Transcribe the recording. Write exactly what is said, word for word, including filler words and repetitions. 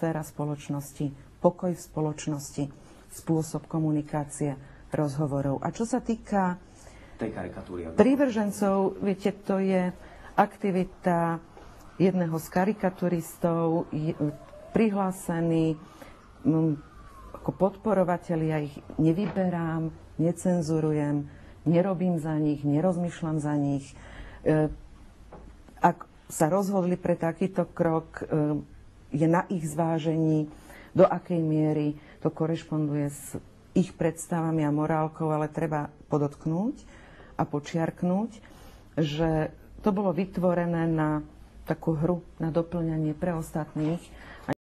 atmosféra spoločnosti, pokoj v spoločnosti, spôsob komunikácie, rozhovorov. A čo sa týka tej karikatúry, prívržencov, viete, to je aktivita jedného z karikaturistov, prihlásený m, ako podporovateľ, ja ich nevyberám, necenzurujem, nerobím za nich, nerozmýšľam za nich. E, ak sa rozhodli pre takýto krok, e, je na ich zvážení, do akej miery to korešponduje s ich predstavami a morálkou, ale treba podotknúť a počiarknúť, že to bolo vytvorené na takú hru, na doplňanie pre ostatných.